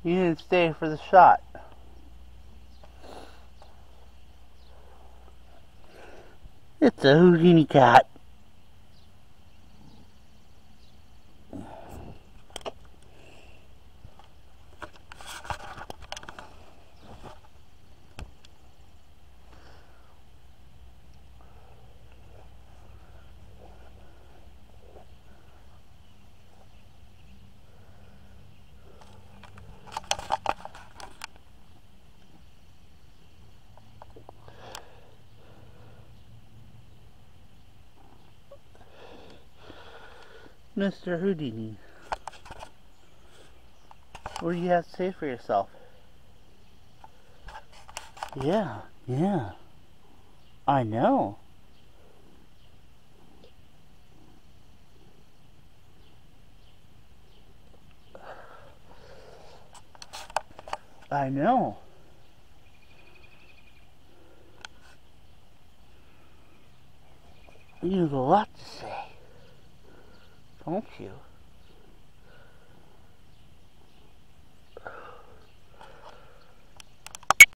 You didn't stay for the shot. It's a Houdini cat. Mr. Houdini, what do you have to say for yourself? Yeah, I know. I know. You have a lot to say, don't you?